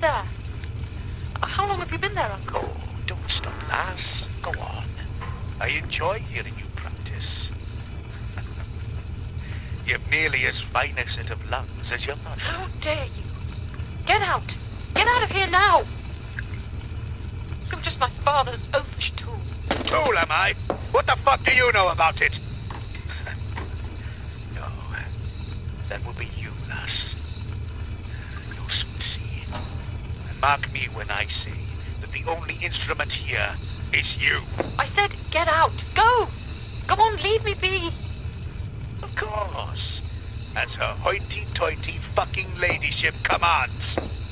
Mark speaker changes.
Speaker 1: there? How long have you been there, Uncle?
Speaker 2: Oh, don't stop, lass. Go on. I enjoy hearing you practice. You've nearly as fine a set of lungs as your mother.
Speaker 1: How dare you? Get out! Get out of here now! You're just my father's oafish tool.
Speaker 2: Tool, am I? What the fuck do you know about it? No, that will be you, lass. You'll soon see. And mark me when I say that the only instrument here is you.
Speaker 1: I said get out! Go! Come on, leave me be!
Speaker 2: Of course. As her hoity-toity fucking ladyship commands.